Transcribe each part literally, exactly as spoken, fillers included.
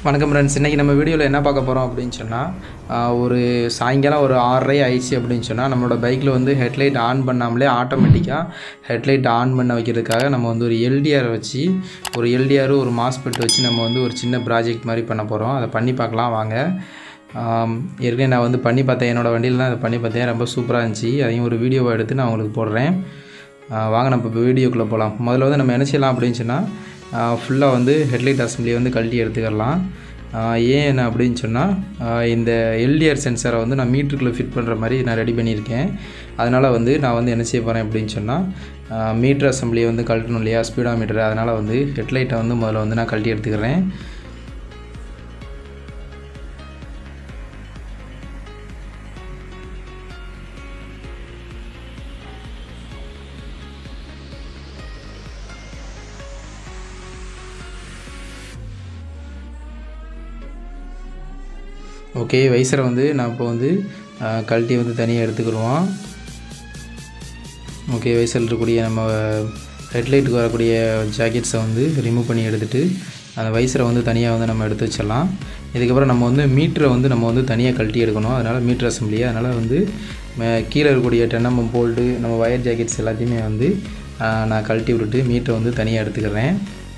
வணக்கம் ஃப்ரெண்ட்ஸ். இன்றைக்கி நம்ம வீடியோவில் என்ன பார்க்க போகிறோம் அப்படின்னு சொன்னால், ஒரு சாயங்காலம் ஒரு ஆறரை ஆயிடுச்சு அப்படின்னு சொன்னால் நம்மளோட பைக்கில் வந்து ஹெட்லைட் ஆன் பண்ணாமலே ஆட்டோமேட்டிக்காக ஹெட்லைட் ஆன் பண்ண வைக்கிறதுக்காக நம்ம வந்து ஒரு எல்டிஆர் வச்சு ஒரு எல்டிஆர் ஒரு மாஸ்பெட் வச்சு நம்ம வந்து ஒரு சின்ன ப்ராஜெக்ட் மாதிரி பண்ண போகிறோம். அதை பண்ணி பார்க்கலாம் வாங்க. ஏற்கனவே நான் வந்து பண்ணி பார்த்தேன், என்னோடய வண்டியில் தான் அதை பண்ணி பார்த்தேன். ரொம்ப சூப்பராக இருந்துச்சு. அதையும் ஒரு வீடியோவை எடுத்து நான் உங்களுக்கு போடுறேன். வாங்க நம்ம இப்போ வீடியோக்குள்ளே போகலாம். முதல்ல வந்து நம்ம என்ன செய்யலாம் அப்படின்னு சொன்னால், ஃபுல்லாக வந்து ஹெட்லைட் அசம்பிளியை வந்து கழட்டி எடுத்துக்கலாம். ஏன் அப்படின்னு சொன்னால், இந்த எல்டிஆர் சென்சாரை வந்து நான் மீட்டருக்குள்ளே ஃபிட் பண்ணுற மாதிரி நான் ரெடி பண்ணியிருக்கேன். அதனால் வந்து நான் வந்து என்ன செய்ய போகிறேன் அப்படின்னு சொன்னால், மீட்டர் அசம்பிளியை வந்து கழட்டணும் இல்லையா, ஸ்பீடா மீட்டர். அதனால் வந்து ஹெட்லைட்டை வந்து முதல்ல வந்து நான் கழட்டி எடுத்துக்கிறேன். ஓகே, வைசரை வந்து நான் இப்போ வந்து கழட்டி வந்து தனியாக எடுத்துக்கிடுவோம். ஓகே, வைசரில் இருக்கக்கூடிய நம்ம ஹெட்லைட்டுக்கு வரக்கூடிய ஜாக்கெட்ஸை வந்து ரிமூவ் பண்ணி எடுத்துகிட்டு அந்த வைசரை வந்து தனியாக வந்து நம்ம எடுத்து வச்சிடலாம். இதுக்கப்புறம் நம்ம வந்து மீட்டரை வந்து நம்ம வந்து தனியாக கழட்டி எடுக்கணும். அதனால் மீட்டர் அசம்பிளியை அதனால் வந்து கீழே இருக்கக்கூடிய டென் எம்எம் போல்டு நம்ம வயர் ஜாக்கெட்ஸ் எல்லாத்தையுமே வந்து நான் கழட்டி விட்டுட்டு மீட்டரை வந்து தனியாக எடுத்துக்கிறேன்.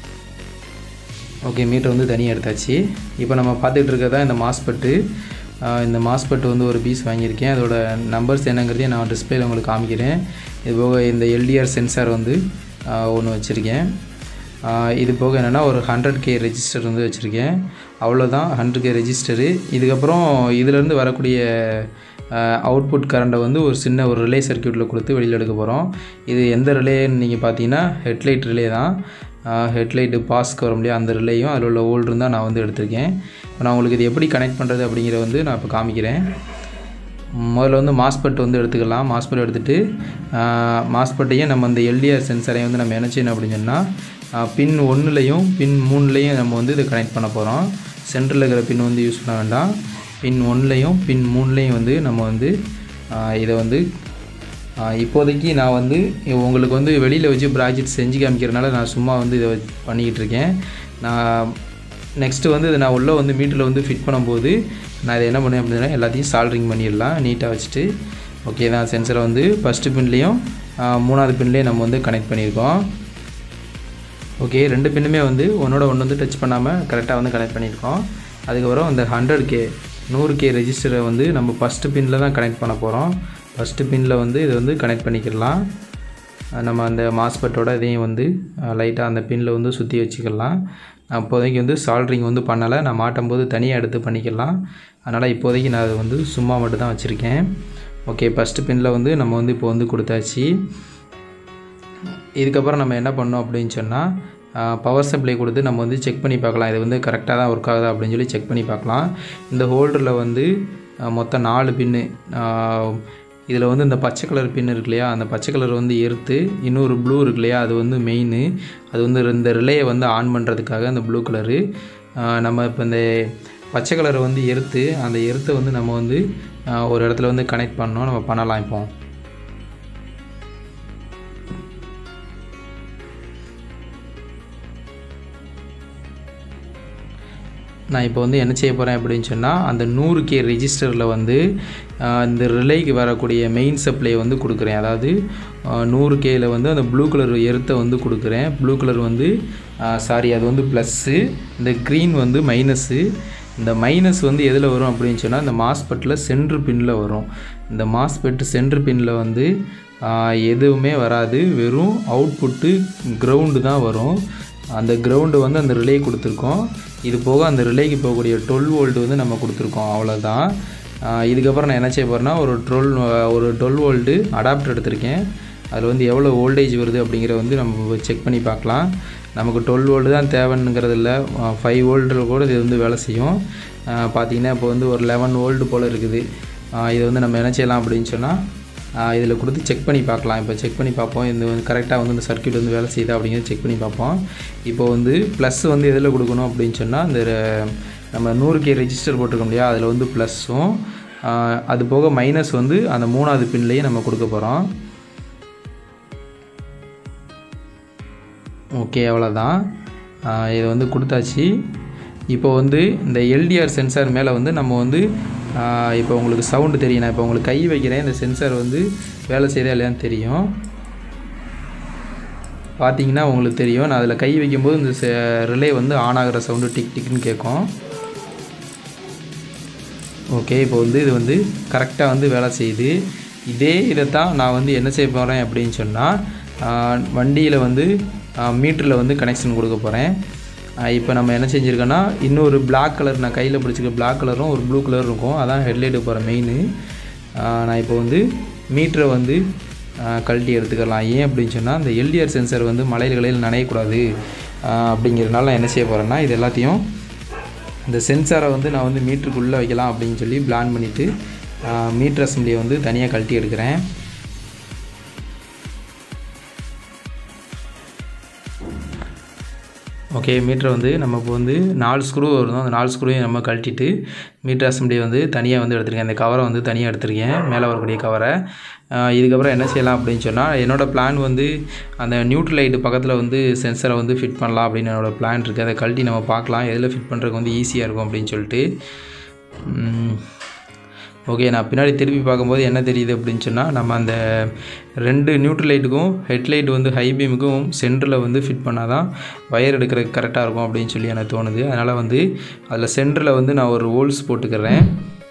ஓகே, மீட்டர் வந்து தனியாக எடுத்தாச்சு. இப்போ நம்ம பார்த்துட்டு இருக்கிறதா இந்த மாஸ்பெட்டு. இந்த மாஸ்பெட்டு வந்து ஒரு பீஸ் வாங்கியிருக்கேன். அதோட நம்பர்ஸ் என்னங்கிறதையும் நான் டிஸ்பிளேல உங்களுக்கு காமிக்கிறேன். இது போக இந்த எல்டிஆர் சென்சார் வந்து ஒன்று வச்சுருக்கேன். இது போக என்னென்னா ஒரு ஹண்ட்ரட் கே ரெஜிஸ்டர் வந்து வச்சுருக்கேன். அவ்வளோதான், ஹண்ட்ரட் கே ரெஜிஸ்டரு. இதுக்கப்புறம் இதிலேருந்து வரக்கூடிய அவுட்புட் கரண்ட்டை வந்து ஒரு சின்ன ஒரு ரிலே சர்க்யூட்டில் கொடுத்து வெளியில் எடுக்க போகிறோம். இது எந்த ரிலேன்னு நீங்கள் பார்த்தீங்கன்னா ஹெட்லைட் ரிலே தான். ஹெட்லைட்டு பாஸ்க்கு வர முடியாது, அந்த ரிலேயும் அதில் உள்ள ஓல்டரும் தான் நான் வந்து எடுத்திருக்கேன். இப்போ நான் உங்களுக்கு இது எப்படி கனெக்ட் பண்ணுறது அப்படிங்கிற வந்து நான் இப்போ காமிக்கிறேன். முதல்ல வந்து மாஸ்பெட் வந்து எடுத்துக்கலாம். மாஸ்பெட் எடுத்துகிட்டு மாஸ்பெட்டையும் நம்ம இந்த எல்டிஆர் சென்சரையும் வந்து நம்ம என்ன செய்யணும் அப்படின்னு சொன்னால், பின் ஒன்றுலையும் பின் மூணுலேயும் நம்ம வந்து இதை கனெக்ட் பண்ண போகிறோம். சென்டரில் இருக்கிற பின் வந்து யூஸ் பண்ண வேண்டாம். பின் ஒன்றுலையும் பின் மூணுலேயும் வந்து நம்ம வந்து இதை வந்து இப்போதைக்கு நான் வந்து உங்களுக்கு வந்து வெளியில் வச்சு ப்ராஜெக்ட் செஞ்சு காமிக்கிறதுனால நான் சும்மா வந்து இதை பண்ணிக்கிட்டு இருக்கேன். நான் நெக்ஸ்ட்டு வந்து இதை நான் உள்ளே வந்து மீட்டரில் வந்து ஃபிட் பண்ணும்போது நான் இதை என்ன பண்ணேன் அப்படின்னா எல்லாத்தையும் சால்ட்ரிங் பண்ணிடலாம் நீட்டாக வச்சுட்டு. ஓகே தான், சென்சரை வந்து ஃபஸ்ட்டு பின்லேயும் மூணாவது பின்லேயும் நம்ம வந்து கனெக்ட் பண்ணியிருக்கோம். ஓகே, ரெண்டு பின்னுமே வந்து ஒன்றோட ஒன்று வந்து டச் பண்ணாமல் கரெக்டாக வந்து கனெக்ட் பண்ணியிருக்கோம். அதுக்கப்புறம் இந்த ஹண்ட்ரட் கே நூறு கே ரெஜிஸ்டரை வந்து நம்ம ஃபஸ்ட்டு பின்னில் தான் கனெக்ட் பண்ண போகிறோம். ஃபஸ்ட்டு பின்னில் வந்து இதை வந்து கனெக்ட் பண்ணிக்கலாம். நம்ம அந்த மாஸ்பெட்டோட இதையும் வந்து லைட்டாக அந்த பின்னில் வந்து சுற்றி வச்சுக்கலாம். அப்போதைக்கு வந்து சால்ட்ரிங் வந்து பண்ணலை, நான் மாட்டும் போது தனியாக எடுத்து பண்ணிக்கலாம். அதனால் இப்போதைக்கு நான் அதை வந்து சும்மா மட்டும் தான் வச்சுருக்கேன். ஓகே, ஃபஸ்ட்டு பின்னில் வந்து நம்ம வந்து இப்போ வந்து கொடுத்தாச்சு. இதுக்கப்புறம் நம்ம என்ன பண்ணோம் அப்படின்னு சொன்னால், பவர் சப்ளை கொடுத்து நம்ம வந்து செக் பண்ணி பார்க்கலாம். இது வந்து கரெக்டாக தான் ஒர்க் ஆகுதா அப்படின்னு சொல்லி செக் பண்ணி பார்க்கலாம். இந்த ஹோல்டரில் வந்து மொத்தம் நாலு பின்னு. இதில் வந்து இந்த பச்சை கலர் பின் இருக்கு இல்லையா, அந்த பச்சை கலர் வந்து எர்த்து, இன்னொரு ப்ளூ இருக்கு இல்லையா, அது வந்து மெயின். அது வந்து இந்த ரிலேயை வந்து ஆன் பண்ணுறதுக்காக அந்த ப்ளூ கலரு. நம்ம இப்போ இந்த பச்சை கலரை வந்து எர்த்து, அந்த எர்த்தை வந்து நம்ம வந்து ஒரு இடத்துல வந்து கனெக்ட் பண்ணோம். நம்ம பண்ணலாம். இப்போ நான் இப்போ வந்து என்ன செய்ய போகிறேன் அப்படின்னு சொன்னால், அந்த நூறு கே ரெஜிஸ்டரில் வந்து இந்த ரிலேக்கு வரக்கூடிய மெயின் சப்ளையை வந்து கொடுக்குறேன். அதாவது நூறு கேயில் வந்து அந்த ப்ளூ கலர் எர்த்தை வந்து கொடுக்குறேன். ப்ளூ கலர் வந்து சாரி அது வந்து ப்ளஸ்ஸு, இந்த க்ரீன் வந்து மைனஸு. இந்த மைனஸ் வந்து எதில் வரும் அப்படின்னு சொன்னால், இந்த மாஸ்பெட்டில் சென்ட்ரு பின்னில் வரும். இந்த மாஸ்பெட்டு சென்ட்ரு பின்னில் வந்து எதுவுமே வராது, வெறும் அவுட்புட்டு கிரவுண்டு தான் வரும். அந்த கிரவுண்டு வந்து அந்த ரிலே கொடுத்துருக்கோம். இது போக அந்த ரிலேக்கு போகக்கூடிய டுவெல் வோல்ட் வந்து நம்ம கொடுத்துருக்கோம். அவ்வளோதான். இதுக்கப்புறம் நான் என்ன செய்ய போகிறேன்னா, ஒரு டுவெல் ஒரு டுவெல் வோல்ட்டு அடாப்டர் எடுத்திருக்கேன். அதில் வந்து எவ்வளோ வோல்டேஜ் வருது அப்படிங்கிறத வந்து நம்ம செக் பண்ணி பார்க்கலாம். நமக்கு டுவெல் வோல்ட்டு தான் தேவைங்கிறது இல்லை, ஃபைவ் வோல்ட்டில் கூட இது வந்து வேலை செய்யும். பார்த்திங்கன்னா இப்போ வந்து ஒரு லெவன் வோல்ட்டு போல் இருக்குது. இதை வந்து நம்ம என்ன செய்யலாம் அப்படின்னு சொன்னால், இதில் கொடுத்து செக் பண்ணி பார்க்கலாம். இப்போ செக் பண்ணி பார்ப்போம், இந்த வந்து கரெக்டாக வந்து இந்த சர்க்யூட் வந்து வேலை செய்யுதா அப்படிங்கிறத செக் பண்ணி பார்ப்போம். இப்போ வந்து ப்ளஸ் வந்து எதில் கொடுக்கணும் அப்படின்னு சொன்னால், இந்த நம்ம நூறு கே ரெஜிஸ்டர் போட்டிருக்கோம் இல்லையா, அதில் வந்து ப்ளஸ்ஸும் அது போக மைனஸ் வந்து அந்த மூணாவது பின்லேயே நம்ம கொடுக்க போகிறோம். ஓகே, அவ்வளோதான். இதை வந்து கொடுத்தாச்சு. இப்போ வந்து இந்த எல்டிஆர் சென்சார் மேலே வந்து நம்ம வந்து இப்போ உங்களுக்கு சவுண்டு தெரியும். நான் இப்போ உங்களுக்கு கை வைக்கிறேன், இந்த சென்சார் வந்து வேலை செய்தா இல்லையான்னு தெரியும். பார்த்தீங்கன்னா உங்களுக்கு தெரியும், நான் அதில் கை வைக்கும்போது இந்த ரிலே வந்து ஆன் ஆகிற சவுண்டு டிக் டிக்னு கேட்கும். ஓகே, இப்போ வந்து இது வந்து கரெக்டாக வந்து வேலை செய்யுது. இதே இதை தான் நான் வந்து என்ன செய்ய போகிறேன் அப்படின்னு சொன்னால், வண்டியில் வந்து மீட்டரில் வந்து கனெக்ஷன் கொடுக்க போகிறேன். இப்போ நம்ம என்ன செஞ்சுருக்கோன்னா, இன்னொரு பிளாக் கலர் நான் கையில் பிடிச்சிக்க பிளாக் கலரும் ஒரு ப்ளூ கலர் இருக்கும், அதான் ஹெட்லைட்டுக்கு போகிற மெயின். நான் இப்போ வந்து மீட்டரை வந்து கழட்டி எடுத்துக்கலாம். ஏன் அப்படின்னு சொன்னால், இந்த எல்டிஆர் சென்சார் வந்து மலையில் கலையில் நனையக்கூடாது அப்படிங்கிறதுனால நான் என்ன செய்ய போகிறேன்னா, இது எல்லாத்தையும் இந்த சென்சாரை வந்து நான் வந்து மீட்டருக்குள்ளே வைக்கலாம் அப்படின்னு சொல்லி பிளான் பண்ணிவிட்டு மீட்டர் அசம்பிளியை வந்து தனியாக கழட்டி எடுக்கிறேன். ஓகே, மீட்டரை வந்து நம்ம இப்போ வந்து நாலு ஸ்க்ரூ வரும், அந்த நாலு ஸ்க்ரூவையும் நம்ம கழட்டிட்டு மீட்டர் அசம்பிளியை வந்து தனியாக வந்து எடுத்துருக்கேன். அந்த கவரை வந்து தனியாக எடுத்துருக்கேன், மேலே வரக்கூடிய கவரை. இதுக்கப்புறம் என்ன செய்யலாம் அப்படின்னு சொன்னால், என்னோடய பிளான் வந்து அந்த நியூட்ரல் லைட்டு பக்கத்தில் வந்து சென்சரை வந்து ஃபிட் பண்ணலாம் அப்படின்னு என்னோடய பிளான் இருக்குது. அதை கழட்டி நம்ம பார்க்கலாம் எதில் ஃபிட் பண்ணுறதுக்கு வந்து ஈஸியாக இருக்கும் அப்படின்னு சொல்லிட்டு. ஓகே, நான் பின்னாடி திருப்பி பார்க்கும்போது என்ன தெரியுது அப்படின்னு சொன்னால், நம்ம அந்த ரெண்டு நியூட்ரல் லைட்டுக்கும் ஹெட்லைட் வந்து ஹை பீமுக்கும் சென்டரில் வந்து ஃபிட் பண்ணால் தான் வயர் எடுக்கிறதுக்கு கரெக்டாக இருக்கும் அப்படின்னு சொல்லி எனக்கு தோணுது. அதனால் வந்து அதில் சென்டரில் வந்து நான் ஒரு ஹோல்ஸ் போட்டுக்கிறேன்.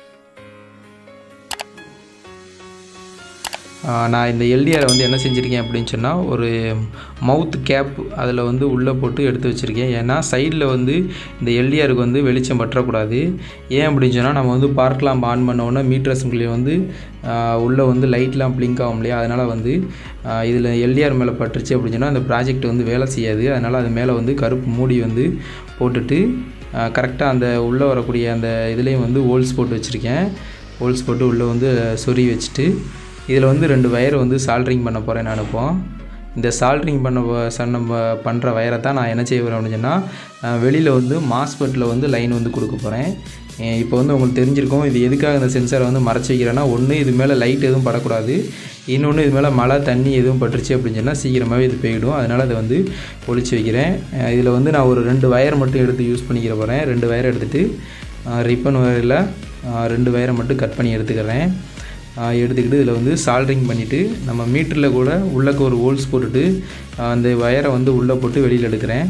நான் இந்த எல்டிஆரை வந்து என்ன செஞ்சுருக்கேன் அப்படின்னு சொன்னால், ஒரு மவுத் கேப் அதில் வந்து உள்ளே போட்டு எடுத்து வச்சுருக்கேன். ஏன்னா சைடில் வந்து இந்த எல்டிஆருக்கு வந்து வெளிச்சம் பற்றக்கூடாது. ஏன் அப்படின்னு சொன்னால், நம்ம வந்து பார்க் லாம்ப் ஆன் பண்ணோன்னா மீட்டர் அசம்பிளி வந்து உள்ளே வந்து லைட்லாம் பிளிங்க் ஆகும் இல்லையா, அதனால் வந்து இதில் எல்டிஆர் மேலே பட்டுருச்சு அப்படின்னு சொன்னால் அந்த ப்ராஜெக்ட் வந்து வேலை செய்யாது. அதனால் அது மேலே வந்து கருப்பு மூடி வந்து போட்டுட்டு கரெக்டாக அந்த உள்ளே வரக்கூடிய அந்த இதுலேயும் வந்து ஹோல்ஸ் போட்டு வச்சுருக்கேன். ஹோல்ஸ் போட்டு உள்ளே வந்து சொருகி வச்சுட்டு இதில் வந்து ரெண்டு வயரை வந்து சால்ட்ரிங் பண்ண போகிறேன். நான் இப்போது இந்த சால்ட்ரிங் பண்ண சன்ன பண்ணுற வயரை தான் நான் என்ன செய்ய போகிறேன் அப்படின்னு சொன்னால், வெளியில் வந்து மாஸ்பெட்டில் வந்து லைன் வந்து கொடுக்க போகிறேன். இப்போ வந்து உங்களுக்கு தெரிஞ்சிருக்கும் இது எதுக்காக இந்த சென்சாரை வந்து மறைச்சி வைக்கிறேன்னா, ஒன்று இது மேலே லைட் எதுவும் படக்கூடாது, இன்னொன்று இது மேலே மழை தண்ணி எதுவும் பட்டுருச்சு அப்படின்னு சொன்னால் சீக்கிரமாகவே இது போயிடும். அதனால் அதை வந்து ஒழிச்சு வைக்கிறேன். இதில் வந்து நான் ஒரு ரெண்டு வயர் மட்டும் எடுத்து யூஸ் பண்ணிக்கிற போகிறேன். ரெண்டு வயரை எடுத்துகிட்டு ரிப்பன் வயரில் ரெண்டு வயரை மட்டும் கட் பண்ணி எடுத்துக்கிறேன். எடுத்துக்கிட்டு இதில் வந்து சால்ட்ரிங் பண்ணிவிட்டு நம்ம மீட்டரில் கூட உள்ளக்க ஒரு ஹோல்ஸ் போட்டுட்டு அந்த வயரை வந்து உள்ளே போட்டு வெளியில் எடுக்கிறேன்.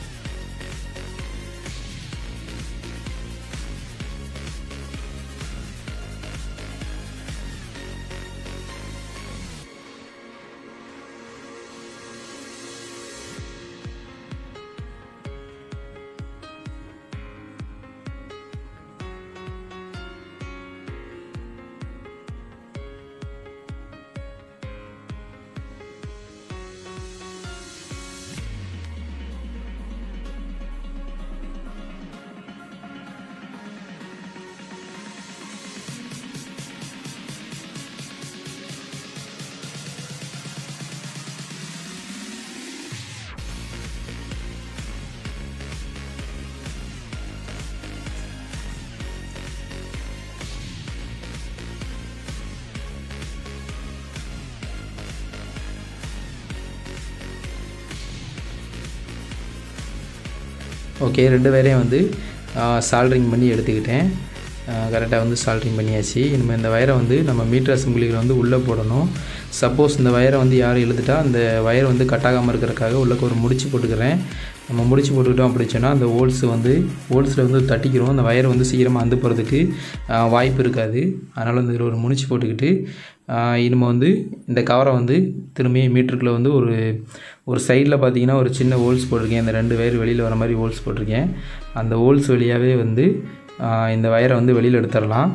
ஓகே, ரெண்டு வயரையும் வந்து சால்ட்ரிங் பண்ணி எடுத்துக்கிட்டேன். கரெக்டாக வந்து சால்ட்ரிங் பண்ணியாச்சு. இனிமேல் இந்த வயரை வந்து நம்ம மீட்டர் அசம்பிளியில் வந்து உள்ளே போடணும். சப்போஸ் இந்த வயரை வந்து யாரும் இழுத்துட்டா அந்த வயர் வந்து கட்டாகாமல் இருக்கிறதுக்காக உள்ளே ஒரு முடிச்சு போட்டுக்கிறேன். நம்ம முடிச்சு போட்டுக்கிட்டோம் அப்படி சொன்னால் அந்த ஹோல்ஸ் வந்து ஹோல்ஸில் வந்து தட்டிக்கிறோம், அந்த வயரை வந்து சீக்கிரமாக அந்து போகிறதுக்கு வாய்ப்பு இருக்காது. அதனால் வந்து இதில் ஒரு முடிச்சு போட்டுக்கிட்டு இனிமேல் வந்து இந்த கவரை வந்து திரும்பி மீட்டருக்குள்ளே வந்து ஒரு ஒரு சைடில் பார்த்தீங்கன்னா ஒரு சின்ன ஹோல்ஸ் போட்டிருக்கேன். இந்த ரெண்டு வயர் வெளியில் வர மாதிரி ஹோல்ஸ் போட்டிருக்கேன். அந்த ஹோல்ஸ் வழியாகவே வந்து இந்த வயரை வந்து வெளியில் எடுத்துடலாம்.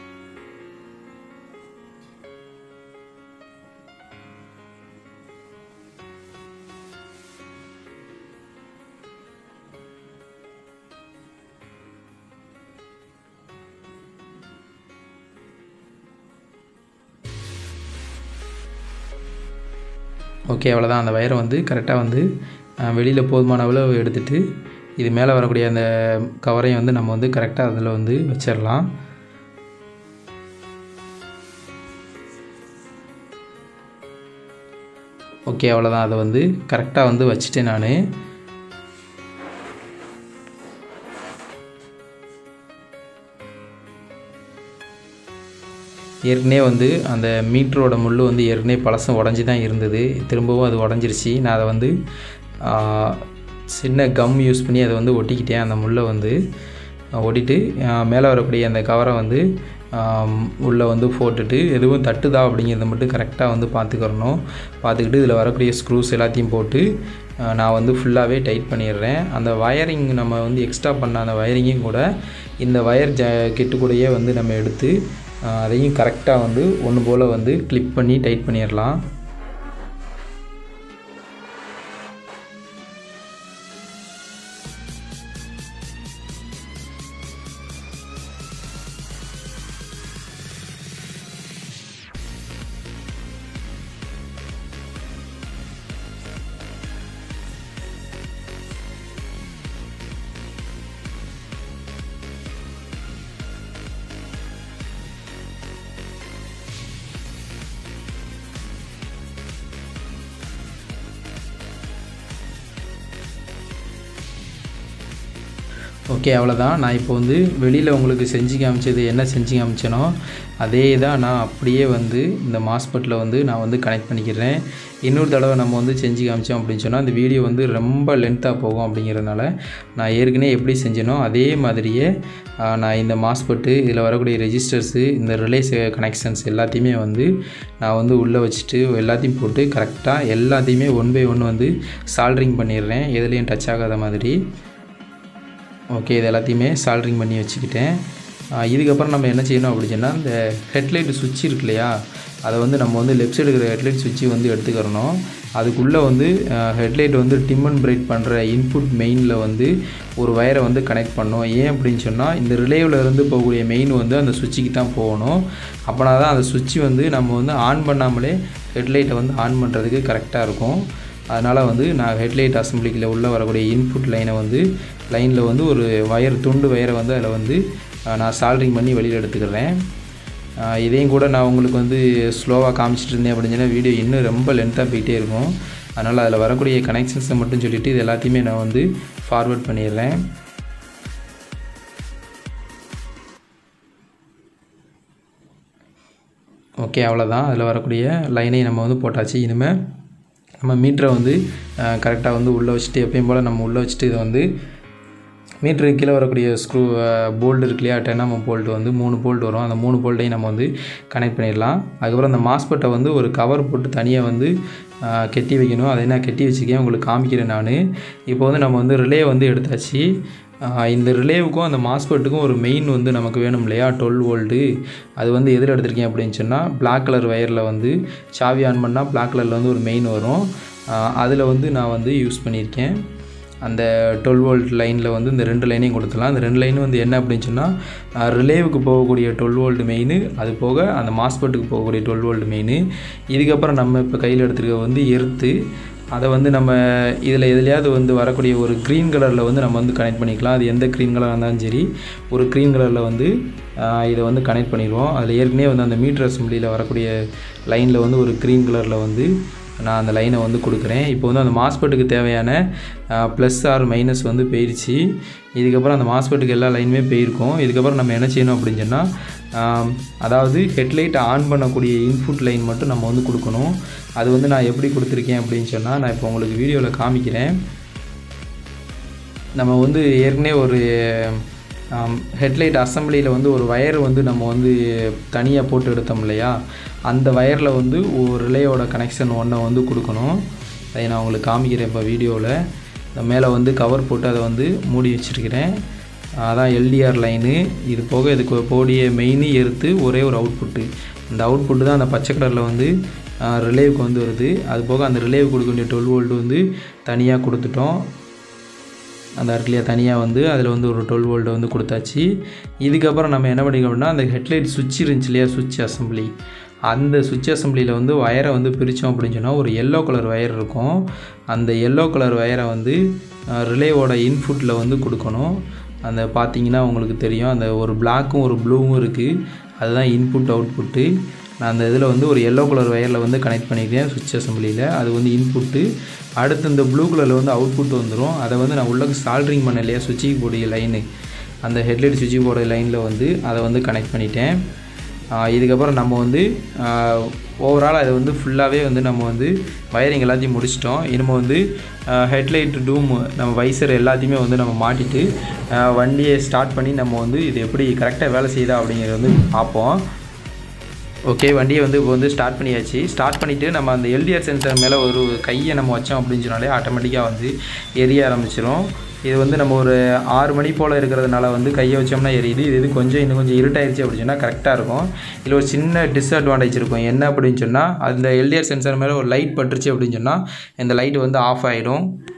ஓகே, அவ்வளோதான். அந்த வயரை வந்து கரெக்டாக வந்து வெளியில் போதுமான அளவு எடுத்துகிட்டு இது மேலே வரக்கூடிய அந்த கவரையும் வந்து நம்ம வந்து கரெக்டாக அதில் வந்து வச்சிடலாம். ஓகே, அவ்வளோதான். அதை வந்து கரெக்டாக வந்து வச்சுட்டேன் நான். ஏற்கனவே வந்து அந்த மீட்டரோட முள் வந்து ஏற்கனவே பழசம் உடஞ்சி தான் இருந்தது. திரும்பவும் அது உடஞ்சிருச்சு. நான் அதை வந்து சின்ன கம் யூஸ் பண்ணி அதை வந்து ஒட்டிக்கிட்டேன். அந்த முள்ளை வந்து ஒட்டிட்டு மேலே வரக்கூடிய அந்த கவரை வந்து உள்ளே வந்து போட்டுட்டு எதுவும் தட்டுதா அப்படிங்கிறத மட்டும் கரெக்டாக வந்து பார்த்துக்கிறணும். பார்த்துக்கிட்டு இதில் வரக்கூடிய ஸ்க்ரூஸ் எல்லாத்தையும் போட்டு நான் வந்து ஃபுல்லாகவே டைட் பண்ணிடுறேன். அந்த வயரிங் நம்ம வந்து எக்ஸ்ட்ரா பண்ண அந்த வயரிங்கும் கூட இந்த வயர் ஜ கிட்டு கூடயே வந்து நம்ம எடுத்து அதையும் கரெக்டாக வந்து ஒன்று போல் வந்து கிளிப் பண்ணி டைட் பண்ணிடலாம். ஓகே, அவ்வளோதான். நான் இப்போ வந்து வெளியில் உங்களுக்கு செஞ்சு காமிச்சது என்ன செஞ்சு காமிச்சேனோ அதே தான் நான் அப்படியே வந்து இந்த மாஸ்பெட்டில் வந்து நான் வந்து கனெக்ட் பண்ணிக்கிறேன். இன்னொரு தடவை நம்ம வந்து செஞ்சு காமிச்சோம் அப்படின்னு சொன்னால் அந்த வீடியோ வந்து ரொம்ப லென்த்தாக போகும். அப்படிங்கிறதுனால நான் ஏற்கனவே எப்படி செஞ்சேனோ அதே மாதிரியே நான் இந்த மாஸ்பெட்டு இதில் வரக்கூடிய ரெஜிஸ்டர்ஸு இந்த ரிலேஸ் கனெக்ஷன்ஸ் எல்லாத்தையுமே வந்து நான் வந்து உள்ளே வச்சுட்டு எல்லாத்தையும் போட்டு கரெக்டாக எல்லாத்தையுமே ஒன் பை ஒன் வந்து சால்ட்ரிங் பண்ணிடுறேன், எதுலேயும் டச் ஆகாத மாதிரி. ஓகே, இது எல்லாத்தையுமே சால்ட்ரிங் பண்ணி வச்சுக்கிட்டேன். இதுக்கப்புறம் நம்ம என்ன செய்யணும் அப்படின்னு சொன்னால் இந்த ஹெட்லைட் சுவிட்ச் இருக்கு இல்லையா, அதை வந்து நம்ம வந்து லெஃப்ட் சைடு இருக்கிற ஹெட்லைட் சுவிட்சு வந்து எடுத்துக்கிறணும். அதுக்குள்ளே வந்து ஹெட்லைட் வந்து டிம் அண்ட் பிரைட் பண்ணுற இன்புட் மெயினில் வந்து ஒரு வயரை வந்து கனெக்ட் பண்ணோம். ஏன் அப்படின்னு சொன்னால் இந்த ரிலேவில் இருந்து போகக்கூடிய மெயின் வந்து அந்த சுவிட்சுக்கு தான் போகணும். அப்போனா தான் அந்த சுவிட்சு வந்து நம்ம வந்து ஆன் பண்ணாமலே ஹெட்லைட்டை வந்து ஆன் பண்ணுறதுக்கு கரெக்டாக இருக்கும். அதனால் வந்து நான் ஹெட்லைட் அசம்பிளிக்கில் உள்ளே வரக்கூடிய இன்புட் லைனை வந்து லைனில் வந்து ஒரு வயர் துண்டு வயரை வந்து அதில் வந்து நான் சால்ட்ரிங் பண்ணி வெளியில் எடுத்துக்கிறேன். இதையும் கூட நான் உங்களுக்கு வந்து ஸ்லோவாக காமிச்சிட்டு இருந்தேன் அப்படின்னு சொன்னால் வீடியோ இன்னும் ரொம்ப லென்த்தாக போயிட்டே இருக்கும். அதனால் அதில் வரக்கூடிய கனெக்ஷன்ஸை மட்டும் சொல்லிவிட்டு இது எல்லாத்தையுமே நான் வந்து ஃபார்வர்ட் பண்ணிடுறேன். ஓகே, அவ்வளோதான். அதில் வரக்கூடிய லைனை நம்ம வந்து போட்டாச்சு. இனிமேல் நம்ம மீட்டரை வந்து கரெக்டாக வந்து உள்ளே வச்சுட்டு எப்பயும் போல் நம்ம உள்ளே வச்சுட்டு இதை வந்து மீட்டருக்கு கீழே வரக்கூடிய ஸ்க்ரூ போல்டு இருக்கு இல்லையா, டென் எம்எம் போல்ட்டு வந்து மூணு போல்ட் வரும். அந்த மூணு போல்ட்டையும் நம்ம வந்து கனெக்ட் பண்ணிடலாம். அதுக்கப்புறம் அந்த மாஸ்பெட்டை வந்து ஒரு கவர் போட்டு தனியாக வந்து கெட்டி வைக்கணும். அதை நான் கெட்டி வச்சுக்கேன், உங்களுக்கு காமிக்கிறேன் நான். இப்போ வந்து நம்ம வந்து ரிலே வந்து எடுத்தாச்சு. இந்த ரிலேவுக்கும் அந்த மாஸ்பெட்டுக்கும் ஒரு மெயின் வந்து நமக்கு வேணும் இல்லையா, டுவெல் வோல்ட்டு. அது வந்து எதில் எடுத்திருக்கேன் அப்படின்னு சொன்னால் பிளாக் கலர் வயரில் வந்து சாவி ஆன் பண்ணால் பிளாக் கலரில் வந்து ஒரு மெயின் வரும். அதில் வந்து நான் வந்து யூஸ் பண்ணியிருக்கேன். அந்த டுவெல் வோல்ட் லைனில் வந்து இந்த ரெண்டு லைனையும் கொடுத்துடலாம். அந்த ரெண்டு லைனும் வந்து என்ன அப்படின்னு சொன்னால் ரிலேவுக்கு போகக்கூடிய டுவெல் வோல்ட் மெயின், அது போக அந்த மாஸ்பெட்டுக்கு போகக்கூடிய டுவெல் வோல்ட் மெயின். இதுக்கப்புறம் நம்ம இப்போ கையில் எடுத்துருக்க வந்து எர்த்து. அதை வந்து நம்ம இதில் எதுலையாவது வந்து வரக்கூடிய ஒரு க்ரீன் கலரில் வந்து நம்ம வந்து கனெக்ட் பண்ணிக்கலாம். அது எந்த க்ரீன் கலராக இருந்தாலும் சரி, ஒரு க்ரீன் கலரில் வந்து இதை வந்து கனெக்ட் பண்ணிடுவோம். அதில் ஏற்கனவே வந்து அந்த மீட்டர் அசம்பிளியில் வரக்கூடிய லைனில் வந்து ஒரு க்ரீன் கலரில் வந்து நான் அந்த லைனை வந்து கொடுக்குறேன். இப்போ வந்து அந்த மாஸ்பெட்டுக்கு தேவையான ப்ளஸ் ஆர் மைனஸ் வந்து போயிடுச்சு. இதுக்கப்புறம் அந்த மாஸ்பெட்டுக்கு எல்லா லைனுமே போயிருக்கும். இதுக்கப்புறம் நம்ம என்ன செய்யணும் அப்படின்னு சொன்னால் அதாவது ஹெட்லைட்டை ஆன் பண்ணக்கூடிய இன்புட் லைன் மட்டும் நம்ம வந்து கொடுக்கணும். அது வந்து நான் எப்படி கொடுத்துருக்கேன் அப்படின்னு சொன்னால் நான் இப்போ உங்களுக்கு வீடியோவில் காமிக்கிறேன். நம்ம வந்து ஏற்கனவே ஒரு ஹெட்லைட் அசம்பிளியில் வந்து ஒரு வயர் வந்து நம்ம வந்து தனியாக போட்டு எடுத்தோம் இல்லையா, அந்த வயரில் வந்து ஒரு ரிலேயோட கனெக்ஷன் ஒன்றை வந்து கொடுக்கணும். அதை நான் உங்களுக்கு காமிக்கிறேன் இப்போ வீடியோவில். மேலே வந்து கவர் போட்டு அதை வந்து மூடி வச்சுருக்கிறேன். அதான் எல்டிஆர் லைனு. இது போக இதுக்கு போடிய மெயின் எர்த்து ஒரே ஒரு அவுட்புட்டு. அந்த அவுட்புட்டு தான் அந்த பச்சை கலரில் வந்து ரிலேவுக்கு வந்து வருது. அது போக அந்த ரிலேவுக்கு கொடுக்க வேண்டிய டுவெல் வோல்ட்டு வந்து தனியாக கொடுத்துட்டோம். அந்த இடத்துலையே தனியாக வந்து அதில் வந்து ஒரு டுவெல் வோல்ட்டை வந்து கொடுத்தாச்சு. இதுக்கப்புறம் நம்ம என்ன பண்ணிக்கணும்னா அந்த ஹெட்லைட் சுவிட்ச் இருந்துச்சு இல்லையா, சுவிட்ச் அசம்பிளி, அந்த சுவிட்ச் அசம்பிளியில் வந்து வயரை வந்து பிரித்தோம் அப்படின்னு சொன்னால் ஒரு எல்லோ கலர் வயர் இருக்கும். அந்த எல்லோ கலர் வயரை வந்து ரிலேவோட இன்புட்டில் வந்து கொடுக்கணும். அந்த பார்த்தீங்கன்னா உங்களுக்கு தெரியும், அந்த ஒரு பிளாக்கும் ஒரு ப்ளூவும் இருக்குது, அதுதான் இன்புட் அவுட்புட்டு. நான் அந்த இதில் வந்து ஒரு எல்லோ கலர் வயரில் வந்து கனெக்ட் பண்ணிக்கிறேன் சுவிட்ச் அசம்பிளியில். அது வந்து இன்புட்டு. அடுத்து இந்த ப்ளூ கலரில் வந்து அவுட்புட் வந்துடும். அதை வந்து நான் உள்ளே சால்ட்ரிங் பண்ண இல்லையா சுவிட்சுக்கு போடைய லைனு, அந்த ஹெட்லைட் சுவிட்சுக்கு போடைய லைனில் வந்து அதை வந்து கனெக்ட் பண்ணிட்டேன். இதுக்கப்புறம் நம்ம வந்து ஓவரால் அது வந்து ஃபுல்லாகவே வந்து நம்ம வந்து வயரிங் எல்லாத்தையும் முடிச்சிட்டோம். இனிமேல் வந்து ஹெட்லைட் டூம் நம்ம வைசர் எல்லாத்தையுமே வந்து நம்ம மாட்டிட்டு வண்டியை ஸ்டார்ட் பண்ணி நம்ம வந்து இது எப்படி கரெக்டாக வேலை செய்யுதா அப்படிங்கிறத வந்து பார்ப்போம். ஓகே, வண்டியை வந்து இப்போ வந்து ஸ்டார்ட் பண்ணியாச்சு. ஸ்டார்ட் பண்ணிவிட்டு நம்ம அந்த எல்டிஆர் சென்சார் மேலே ஒரு கையை நம்ம வச்சோம் அப்படின்னு சொன்னாலே ஆட்டோமேட்டிக்காக வந்து எரிய ஆரம்பிச்சிடும். இது வந்து நம்ம ஒரு ஆறு மணி போல் இருக்கிறதுனால வந்து கையை வச்சோம்னா எரியுது. இது இது கொஞ்சம் இன்னும் கொஞ்சம் இருட்டாயிருச்சு அப்படின்னு சொன்னால் கரெக்டாக இருக்கும். இதில் ஒரு சின்ன டிஸ்அட்வான்டேஜ் இருக்கும். என்ன அப்படின்னு சொன்னால் அந்த எல்டிஆர் சென்சார் மேலே ஒரு லைட் பட்டுருச்சு அப்படின்னு சொன்னால் இந்த லைட் வந்து ஆஃப் ஆகிடும்.